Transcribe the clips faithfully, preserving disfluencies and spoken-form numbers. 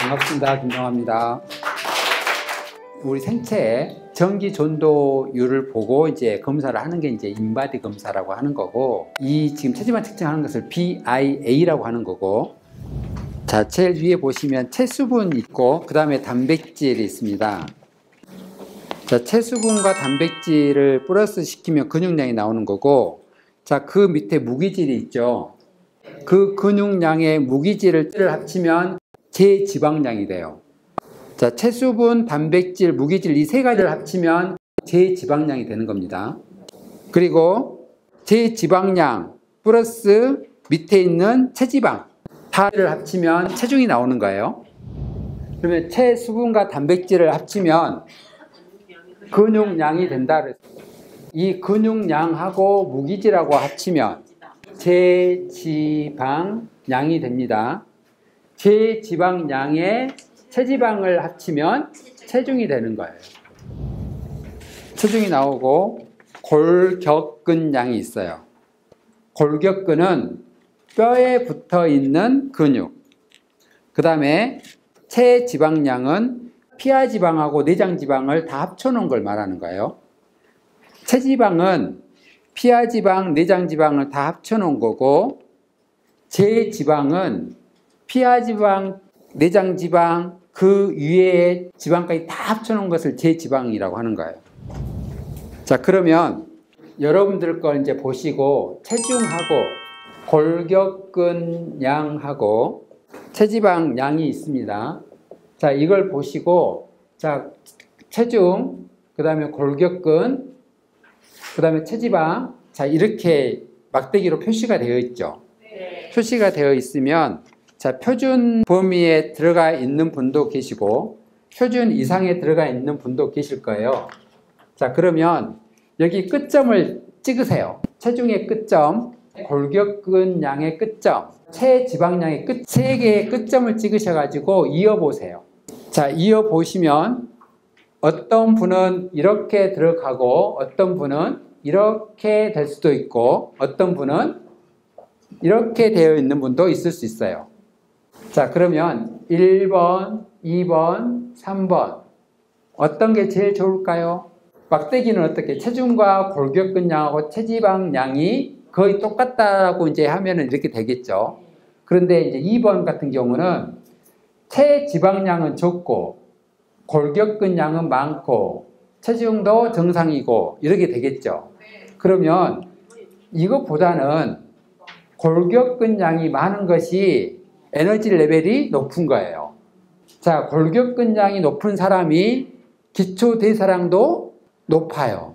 반갑습니다. 김정화입니다. 우리 생체의 전기 전도율을 보고 이제 검사를 하는 게 이제 인바디 검사라고 하는 거고, 이 지금 체지방 측정하는 것을 비 아이 에이라고 하는 거고, 자, 제일 위에 보시면 체수분 있고, 그 다음에 단백질이 있습니다. 자, 체수분과 단백질을 플러스 시키면 근육량이 나오는 거고, 자, 그 밑에 무기질이 있죠. 그 근육량의 무기질을 합치면 제지방량이 돼요. 자, 체수분, 단백질, 무기질 이 세 가지를 합치면 제지방량이 되는 겁니다. 그리고 제지방량 플러스 밑에 있는 체지방 다를 합치면 체중이 나오는 거예요. 그러면 체수분과 단백질을 합치면 근육량이 된다 그랬어요. 이 근육량하고 무기질하고 합치면 제지방량이 됩니다. 제지방량에 체지방을 합치면 체중이 되는 거예요. 체중이 나오고 골격근량이 있어요. 골격근은 뼈에 붙어 있는 근육. 그 다음에 체지방량은 피하지방하고 내장지방을 다 합쳐놓은 걸 말하는 거예요. 체지방은 피하지방, 내장지방을 다 합쳐놓은 거고, 제지방은 피하지방, 내장지방, 그 위에 지방까지 다 합쳐놓은 것을 제지방이라고 하는 거예요. 자, 그러면 여러분들 걸 이제 보시고 체중하고 골격근량하고 체지방량이 있습니다. 자, 이걸 보시고, 자, 체중, 그 다음에 골격근, 그 다음에 체지방, 자, 이렇게 막대기로 표시가 되어 있죠. 네. 표시가 되어 있으면, 자, 표준 범위에 들어가 있는 분도 계시고, 표준 이상에 들어가 있는 분도 계실 거예요. 자, 그러면 여기 끝점을 찍으세요. 체중의 끝점, 골격근량의 끝점, 체지방량의 끝, 세 개의 끝점을 찍으셔가지고 이어보세요. 자, 이어보시면 어떤 분은 이렇게 들어가고 어떤 분은 이렇게 될 수도 있고 어떤 분은 이렇게 되어 있는 분도 있을 수 있어요. 자, 그러면 일 번, 이 번, 삼 번 어떤 게 제일 좋을까요? 막대기는 어떻게 체중과 골격근량하고 체지방량이 거의 똑같다고 이제 하면은 이렇게 되겠죠. 그런데 이제 이 번 같은 경우는 체지방량은 적고 골격근량은 많고 체중도 정상이고 이렇게 되겠죠. 그러면 이것보다는 골격근량이 많은 것이 에너지 레벨이 높은 거예요. 자, 골격근량이 높은 사람이 기초대사량도 높아요.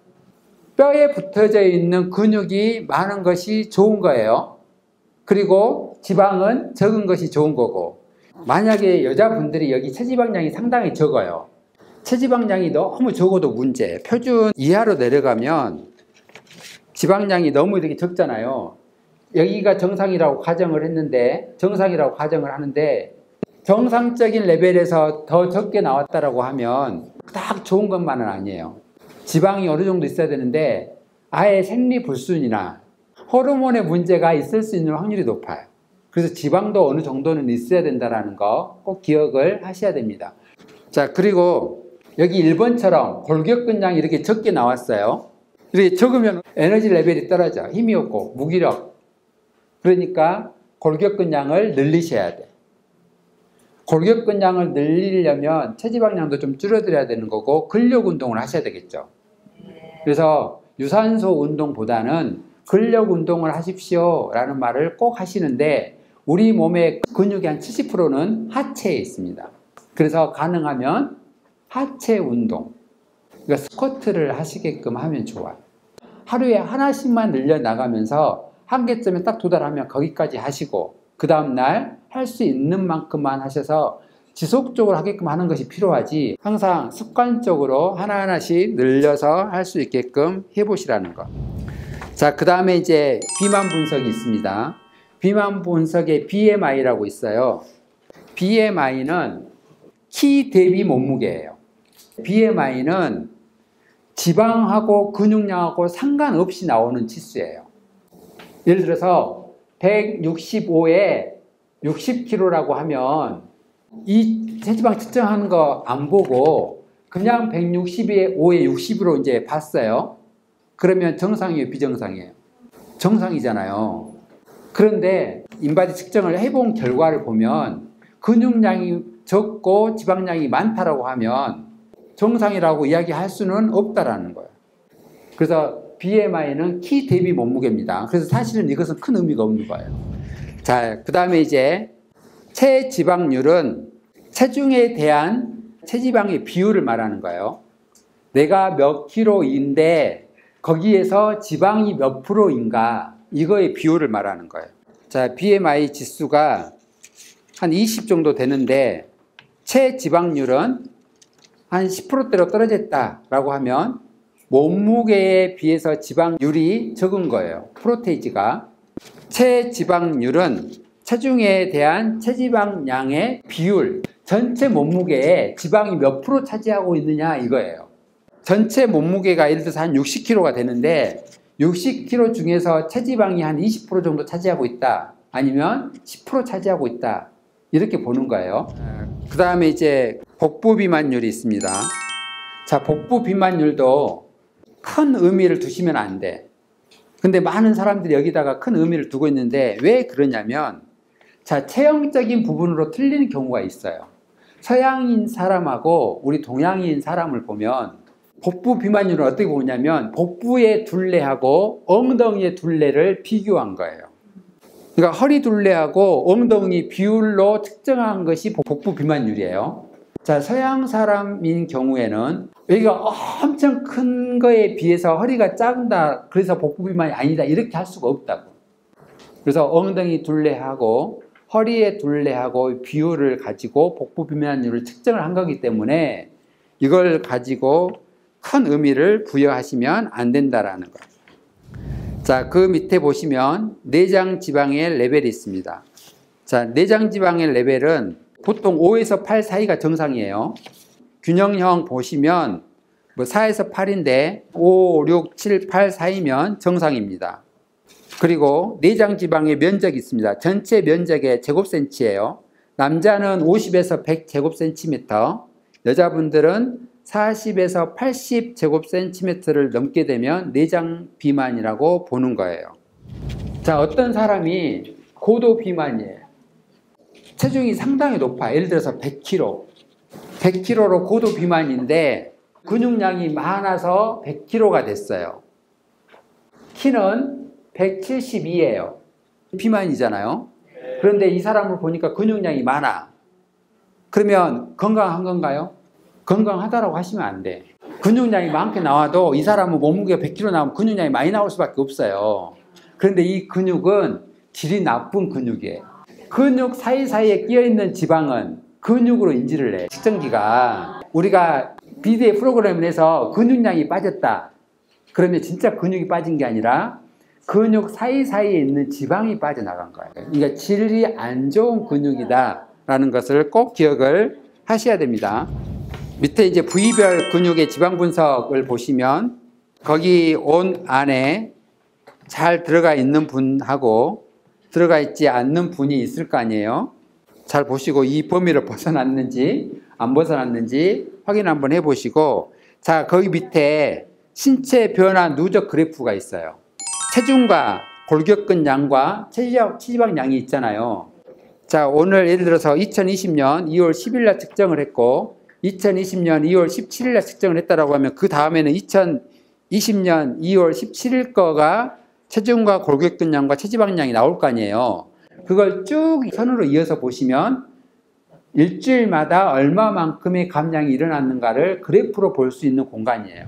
뼈에 붙어져 있는 근육이 많은 것이 좋은 거예요. 그리고 지방은 적은 것이 좋은 거고, 만약에 여자분들이 여기 체지방량이 상당히 적어요. 체지방량이 너무 적어도 문제. 표준 이하로 내려가면 지방량이 너무 이렇게 적잖아요. 여기가 정상이라고 가정을 했는데, 정상이라고 가정을 하는데, 정상적인 레벨에서 더 적게 나왔다라고 하면 딱 좋은 것만은 아니에요. 지방이 어느 정도 있어야 되는데, 아예 생리불순이나 호르몬의 문제가 있을 수 있는 확률이 높아요. 그래서 지방도 어느 정도는 있어야 된다는 거 꼭 기억을 하셔야 됩니다. 자, 그리고 여기 일 번처럼 골격근량이 이렇게 적게 나왔어요. 이렇게 적으면 에너지 레벨이 떨어져. 힘이 없고 무기력. 그러니까 골격근량을 늘리셔야 돼. 골격근량을 늘리려면 체지방량도 좀 줄여드려야 되는 거고 근력 운동을 하셔야 되겠죠. 그래서 유산소 운동보다는 근력 운동을 하십시오 라는 말을 꼭 하시는데, 우리 몸의 근육의 한 칠십 퍼센트는 하체에 있습니다. 그래서 가능하면 하체 운동, 그러니까 스쿼트를 하시게끔 하면 좋아요. 하루에 하나씩만 늘려나가면서 한계점에 딱 도달하면 거기까지 하시고, 그 다음날 할 수 있는 만큼만 하셔서 지속적으로 하게끔 하는 것이 필요하지, 항상 습관적으로 하나하나씩 늘려서 할 수 있게끔 해보시라는 거. 자, 그 다음에 이제 비만 분석이 있습니다. 비만 분석에 비엠아이라고 있어요. 비엠아이는 키 대비 몸무게예요. 비엠아이는 지방하고 근육량하고 상관없이 나오는 치수예요. 예를 들어서 백육십오에 육십 킬로그램라고 하면 이 체지방 측정하는 거 안 보고 그냥 백육십에 오에 육십으로 이제 봤어요. 그러면 정상이에요, 비정상이에요? 정상이잖아요. 그런데 인바디 측정을 해본 결과를 보면 근육량이 적고 지방량이 많다라고 하면 정상이라고 이야기할 수는 없다라는 거예요. 그래서 비엠아이는 키 대비 몸무게입니다. 그래서 사실은 이것은 큰 의미가 없는 거예요. 자, 그 다음에 이제 체지방률은 체중에 대한 체지방의 비율을 말하는 거예요. 내가 몇 킬로인데 거기에서 지방이 몇 프로인가, 이거의 비율을 말하는 거예요. 자, 비엠아이 지수가 한 이십 정도 되는데 체지방률은 한 십 퍼센트대로 떨어졌다라고 하면 몸무게에 비해서 지방률이 적은 거예요. 프로테이지가. 체지방률은 체중에 대한 체지방량의 비율, 전체 몸무게에 지방이 몇 프로 차지하고 있느냐 이거예요. 전체 몸무게가 예를 들어서 한 육십 킬로그램가 되는데 육십 킬로그램 중에서 체지방이 한 이십 퍼센트 정도 차지하고 있다, 아니면 십 퍼센트 차지하고 있다, 이렇게 보는 거예요. 그 다음에 이제 복부 비만율이 있습니다. 자, 복부 비만율도 큰 의미를 두시면 안 돼. 근데 많은 사람들이 여기다가 큰 의미를 두고 있는데 왜 그러냐면, 자, 체형적인 부분으로 틀리는 경우가 있어요. 서양인 사람하고 우리 동양인 사람을 보면 복부 비만율을 어떻게 보냐면 복부의 둘레하고 엉덩이의 둘레를 비교한 거예요. 그러니까 허리 둘레하고 엉덩이 비율로 측정한 것이 복부 비만율이에요. 자, 서양 사람인 경우에는 여기가 엄청 큰 거에 비해서 허리가 작다, 그래서 복부 비만이 아니다, 이렇게 할 수가 없다고. 그래서 엉덩이 둘레하고 허리의 둘레하고 비율을 가지고 복부 비만율을 측정을 한 거기 때문에 이걸 가지고 큰 의미를 부여하시면 안 된다라는 거예요. 자, 그 밑에 보시면 내장 지방의 레벨이 있습니다. 자, 내장 지방의 레벨은 보통 오에서 팔 사이가 정상이에요. 균형형 보시면 뭐 사에서 팔인데 오, 육, 칠, 팔 사이면 정상입니다. 그리고 내장 지방의 면적이 있습니다. 전체 면적의 제곱센치예요. 남자는 오십에서 백 제곱센티미터, 여자분들은 사십에서 팔십 제곱센티미터를 넘게 되면 내장 비만이라고 보는 거예요. 자, 어떤 사람이 고도 비만이에요. 체중이 상당히 높아. 예를 들어서 백 킬로그램. 백 킬로그램로 고도 비만인데 근육량이 많아서 백 킬로그램가 됐어요. 키는 백칠십이예요. 비만이잖아요. 그런데 이 사람을 보니까 근육량이 많아. 그러면 건강한 건가요? 건강하다라고 하시면 안 돼. 근육량이 많게 나와도 이 사람은 몸무게가 백 킬로그램 나오면 근육량이 많이 나올 수밖에 없어요. 그런데 이 근육은 질이 나쁜 근육이에요. 근육 사이사이에 끼어있는 지방은 근육으로 인지를 해. 측정기가. 우리가 비디에이 프로그램을 해서 근육량이 빠졌다, 그러면 진짜 근육이 빠진 게 아니라 근육 사이사이에 있는 지방이 빠져나간 거예요. 그러니까 질이 안 좋은 근육이다 라는 것을 꼭 기억을 하셔야 됩니다. 밑에 이제 부위별 근육의 지방 분석을 보시면 거기 온 안에 잘 들어가 있는 분하고 들어가 있지 않는 분이 있을 거 아니에요. 잘 보시고 이 범위를 벗어났는지 안 벗어났는지 확인 한번 해보시고, 자, 거기 밑에 신체 변화 누적 그래프가 있어요. 체중과 골격근 양과 체지방 양이 있잖아요. 자, 오늘 예를 들어서 이천이십 년 이월 십일 날 측정을 했고 이천이십 년 이월 십칠 일 날 측정을 했다라고 하면 그 다음에는 이천이십 년 이월 십칠 일 거가 체중과 골격근 양과 체지방 양이 나올 거 아니에요. 그걸 쭉 선으로 이어서 보시면 일주일마다 얼마만큼의 감량이 일어났는가를 그래프로 볼 수 있는 공간이에요.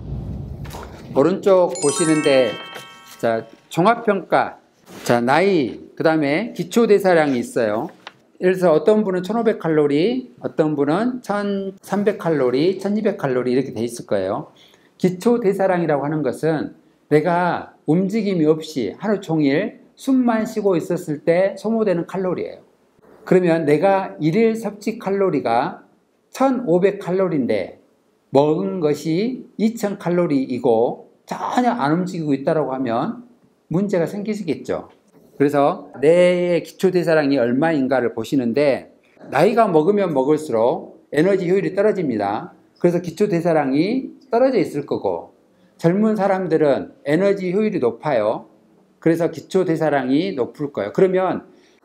오른쪽 보시는데, 자, 종합평가, 자, 나이, 그 다음에 기초대사량이 있어요. 예를 들어서 어떤 분은 천오백 칼로리, 어떤 분은 천삼백 칼로리, 천이백 칼로리 이렇게 돼 있을 거예요. 기초대사량이라고 하는 것은 내가 움직임이 없이 하루 종일 숨만 쉬고 있었을 때 소모되는 칼로리예요. 그러면 내가 일일 섭취 칼로리가 천오백 칼로리인데 먹은 것이 이천 칼로리이고 전혀 안 움직이고 있다고 하면 문제가 생기시겠죠. 그래서 내 기초대사량이 얼마인가를 보시는데, 나이가 먹으면 먹을수록 에너지 효율이 떨어집니다. 그래서 기초대사량이 떨어져 있을 거고, 젊은 사람들은 에너지 효율이 높아요. 그래서 기초대사량이 높을 거예요. 그러면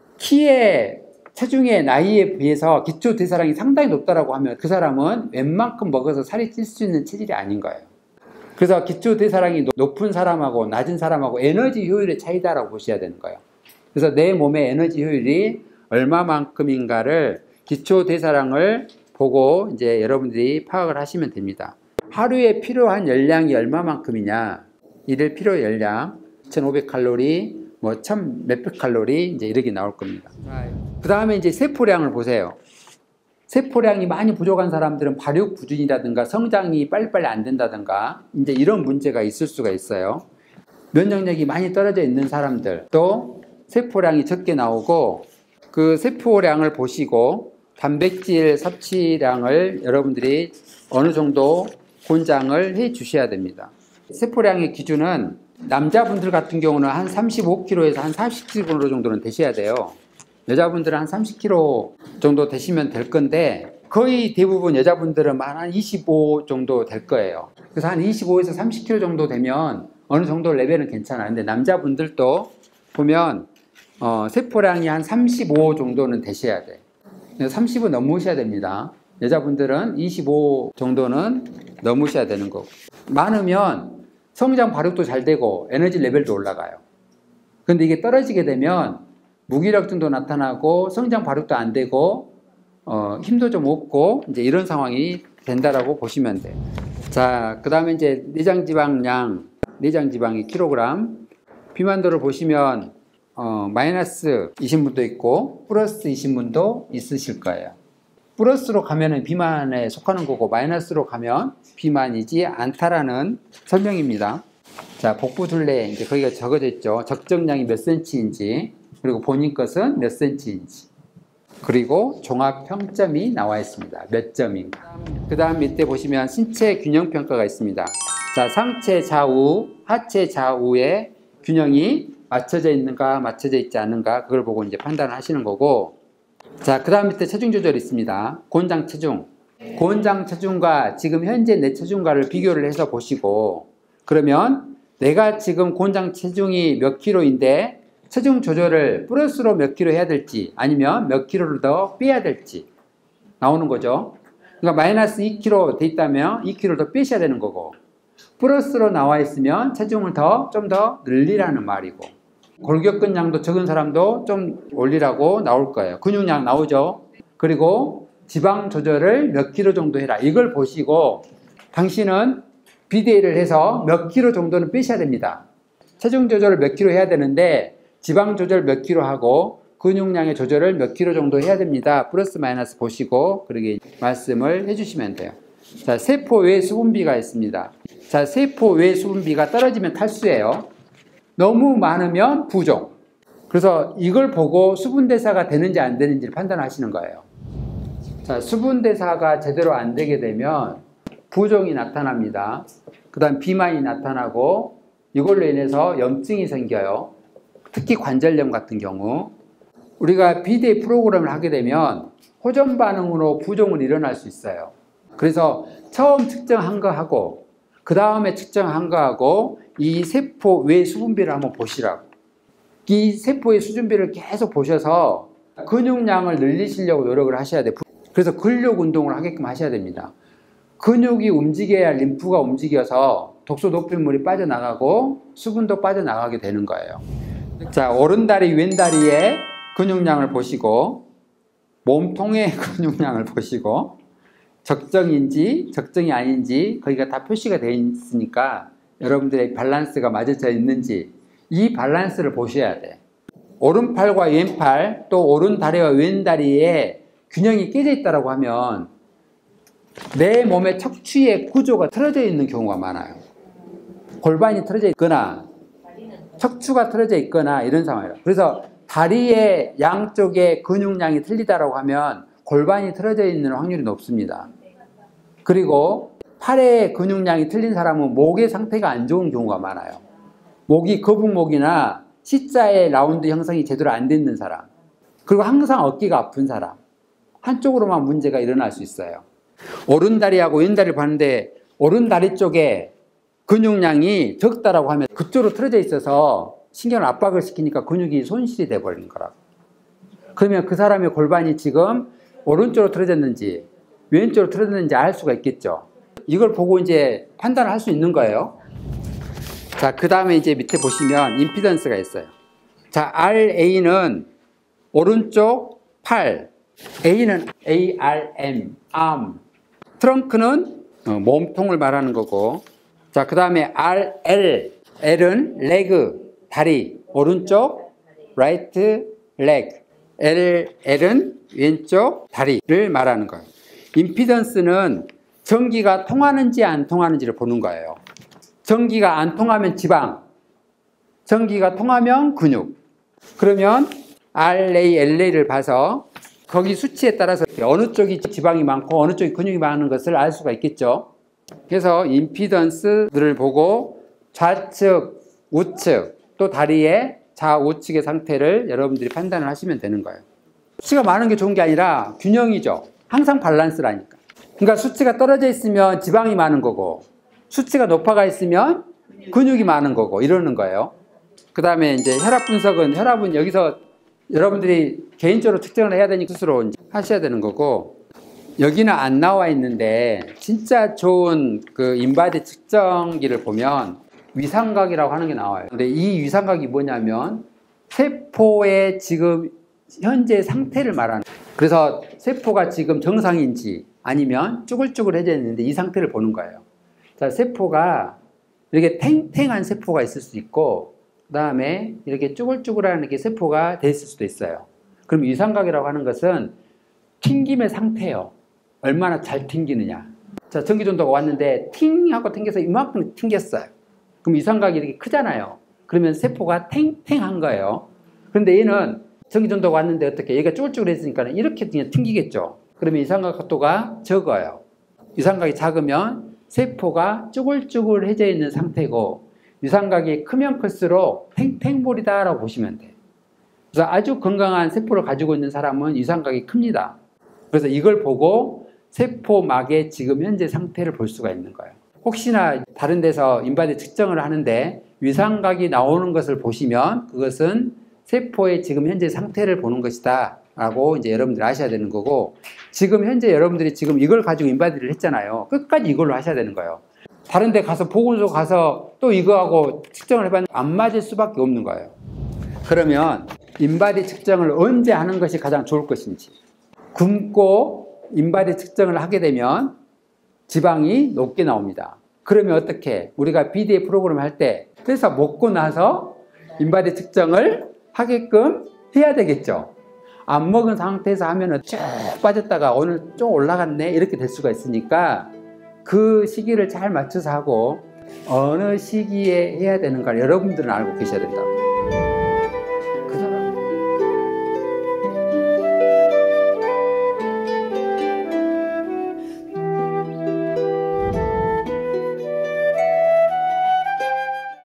키에, 체중의 나이에 비해서 기초대사량이 상당히 높다고 하면 그 사람은 웬만큼 먹어서 살이 찔 수 있는 체질이 아닌 거예요. 그래서 기초대사량이 높은 사람하고 낮은 사람하고 에너지 효율의 차이다라고 보셔야 되는 거예요. 그래서 내 몸의 에너지 효율이 얼마만큼인가를 기초대사량을 보고 이제 여러분들이 파악을 하시면 됩니다. 하루에 필요한 열량이 얼마만큼이냐, 일일 필요 열량 이천오백 칼로리, 뭐 천 몇백 칼로리 이제 이렇게 나올 겁니다. 그 다음에 이제 세포량을 보세요. 세포량이 많이 부족한 사람들은 발육 부진이라든가 성장이 빨리빨리 안 된다든가 이제 이런 문제가 있을 수가 있어요. 면역력이 많이 떨어져 있는 사람들, 또 세포량이 적게 나오고, 그 세포량을 보시고 단백질 섭취량을 여러분들이 어느 정도 권장을 해 주셔야 됩니다. 세포량의 기준은 남자분들 같은 경우는 한 삼십오 킬로그램에서 한 사십 킬로그램 정도는 되셔야 돼요. 여자분들은 한 삼십 킬로그램 정도 되시면 될 건데, 거의 대부분 여자분들은 한 이십오 정도 될 거예요. 그래서 한 이십오에서 삼십 킬로그램 정도 되면 어느 정도 레벨은 괜찮아요. 근데 남자분들도 보면 어, 세포량이 한 삼십오 정도는 되셔야 돼. 삼십은 넘으셔야 됩니다. 여자분들은 이십오 정도는 넘으셔야 되는 거고, 많으면 성장 발육도 잘 되고 에너지 레벨도 올라가요. 근데 이게 떨어지게 되면 무기력증도 나타나고 성장 발육도 안 되고 어, 힘도 좀 없고 이제 이런 상황이 된다라고 보시면 돼요. 자, 그 다음에 이제 내장지방량, 내장지방이 킬로그램, 비만도를 보시면 어, 마이너스이신 분도 있고 플러스이신 분도 있으실 거예요. 플러스로 가면은 비만에 속하는 거고 마이너스로 가면 비만이지 않다라는 설명입니다. 자, 복부 둘레 이제 거기가 적어져 있죠. 적정량이 몇 센치인지, 그리고 본인 것은 몇 센치인지, 그리고 종합 평점이 나와 있습니다. 몇 점인가. 그 다음 밑에 보시면 신체 균형 평가가 있습니다. 자, 상체 좌우, 하체 좌우의 균형이 맞춰져 있는가, 맞춰져 있지 않는가, 그걸 보고 이제 판단을 하시는 거고. 자, 그 다음 밑에 체중 조절이 있습니다. 곤장 체중. 곤장 체중과 지금 현재 내 체중과를 비교를 해서 보시고, 그러면 내가 지금 곤장 체중이 몇 킬로인데 체중 조절을 플러스로 몇 킬로 해야 될지 아니면 몇 킬로를 더 빼야 될지 나오는 거죠. 그러니까 마이너스 이 킬로그램 돼 있다면 이 킬로그램을 더 빼셔야 되는 거고, 플러스로 나와 있으면 체중을 더 좀 더 늘리라는 말이고, 골격근량도 적은 사람도 좀 올리라고 나올 거예요. 근육량 나오죠. 그리고 지방 조절을 몇 킬로 정도 해라, 이걸 보시고 당신은 비대를 해서 몇 킬로 정도는 빼셔야 됩니다. 체중 조절을 몇 킬로 해야 되는데 지방 조절 몇 킬로 하고 근육량의 조절을 몇 킬로 정도 해야 됩니다. 플러스 마이너스 보시고 그렇게 말씀을 해주시면 돼요. 자, 세포 외 수분비가 있습니다. 자, 세포 외 수분비가 떨어지면 탈수예요. 너무 많으면 부종. 그래서 이걸 보고 수분대사가 되는지 안 되는지를 판단하시는 거예요. 자, 수분대사가 제대로 안 되게 되면 부종이 나타납니다. 그 다음 비만이 나타나고 이걸로 인해서 염증이 생겨요. 특히 관절염 같은 경우. 우리가 비대이 프로그램을 하게 되면 호전 반응으로 부종은 일어날 수 있어요. 그래서 처음 측정한 거하고 그 다음에 측정한 거하고 이 세포 외 수분비를 한번 보시라고. 이 세포의 수분비를 계속 보셔서 근육량을 늘리시려고 노력을 하셔야 돼요. 그래서 근력 운동을 하게끔 하셔야 됩니다. 근육이 움직여야 림프가 움직여서 독소 노폐물이 빠져나가고 수분도 빠져나가게 되는 거예요. 자, 오른다리 왼다리의 근육량을 보시고 몸통의 근육량을 보시고 적정인지 적정이 아닌지 거기가 다 표시가 되어 있으니까 여러분들의 밸런스가 맞춰져 있는지 이 밸런스를 보셔야 돼. 오른팔과 왼팔 또 오른다리와 왼다리에 균형이 깨져 있다고 하면 내 몸의 척추의 구조가 틀어져 있는 경우가 많아요. 골반이 틀어져 있거나 척추가 틀어져 있거나 이런 상황이에요. 그래서 다리의 양쪽의 근육량이 틀리다라고 하면 골반이 틀어져 있는 확률이 높습니다. 그리고 팔의 근육량이 틀린 사람은 목의 상태가 안 좋은 경우가 많아요. 목이 거북목이나 C자의 라운드 형성이 제대로 안 되는 사람, 그리고 항상 어깨가 아픈 사람, 한쪽으로만 문제가 일어날 수 있어요. 오른다리하고 왼다리를 봤는데 오른다리 쪽에 근육량이 적다라고 하면 그쪽으로 틀어져 있어서 신경을 압박을 시키니까 근육이 손실이 돼버리는 거라고. 그러면 그 사람의 골반이 지금 오른쪽으로 틀어졌는지 왼쪽으로 틀어졌는지 알 수가 있겠죠. 이걸 보고 이제 판단을 할 수 있는 거예요. 자, 그 다음에 이제 밑에 보시면 임피던스가 있어요. 자, 알에이는 오른쪽 팔, A는 에이알엠, arm, 트렁크는 몸통을 말하는 거고, 자, 그 다음에 알엘, L은 leg, 다리, 오른쪽 right leg, L, L은 왼쪽 다리를 말하는 거예요. 임피던스는 전기가 통하는지 안 통하는지를 보는 거예요. 전기가 안 통하면 지방, 전기가 통하면 근육. 그러면 알에이, 엘에이를 봐서 거기 수치에 따라서 어느 쪽이 지방이 많고 어느 쪽이 근육이 많은 것을 알 수가 있겠죠. 그래서 임피던스를 보고 좌측, 우측, 또 다리의 좌우측의 상태를 여러분들이 판단을 하시면 되는 거예요. 수치가 많은 게 좋은 게 아니라 균형이죠. 항상 밸런스라니까. 그러니까 수치가 떨어져 있으면 지방이 많은 거고 수치가 높아가 있으면 근육이 많은 거고 이러는 거예요. 그 다음에 이제 혈압 분석은 혈압은 여기서 여러분들이 개인적으로 측정을 해야 되니까 스스로 하셔야 되는 거고, 여기는 안 나와 있는데 진짜 좋은 그 인바디 측정기를 보면 위상각이라고 하는 게 나와요. 근데 이 위상각이 뭐냐면 세포의 지금 현재 상태를 말하는 거예요. 그래서 세포가 지금 정상인지 아니면 쭈글쭈글해져 있는데 이 상태를 보는 거예요. 자, 세포가 이렇게 탱탱한 세포가 있을 수 있고 그 다음에 이렇게 쭈글쭈글한 이렇게 세포가 돼 있을 수도 있어요. 그럼 위상각이라고 하는 것은 튕김의 상태예요. 얼마나 잘 튕기느냐. 자, 전기전도가 왔는데 팅 하고 튕겨서 이만큼 튕겼어요. 그럼 위상각이 이렇게 크잖아요. 그러면 세포가 탱탱한 거예요. 그런데 얘는 전기전도가 왔는데 어떻게 얘가 쭈글쭈글했으니까 이렇게 그냥 튕기겠죠. 그러면 위상각 각도가 적어요. 위상각이 작으면 세포가 쭈글쭈글해져 있는 상태고 위상각이 크면 클수록 탱탱볼이다라고 보시면 돼요. 그래서 아주 건강한 세포를 가지고 있는 사람은 위상각이 큽니다. 그래서 이걸 보고 세포막의 지금 현재 상태를 볼 수가 있는 거예요. 혹시나 다른 데서 인바디 측정을 하는데 위상각이 나오는 것을 보시면 그것은 세포의 지금 현재 상태를 보는 것이다 라고 이제 여러분들이 아셔야 되는 거고, 지금 현재 여러분들이 지금 이걸 가지고 인바디를 했잖아요. 끝까지 이걸로 하셔야 되는 거예요. 다른 데 가서 보건소 가서 또 이거하고 측정을 해봤는데 안 맞을 수밖에 없는 거예요. 그러면 인바디 측정을 언제 하는 것이 가장 좋을 것인지. 굶고 인바디 측정을 하게 되면 지방이 높게 나옵니다. 그러면 어떻게? 우리가 비디에이 프로그램 할 때 그래서 먹고 나서 인바디 측정을 하게끔 해야 되겠죠. 안 먹은 상태에서 하면은 쭉 빠졌다가 오늘 좀 올라갔네 이렇게 될 수가 있으니까 그 시기를 잘 맞춰서 하고 어느 시기에 해야 되는가 여러분들은 알고 계셔야 된다.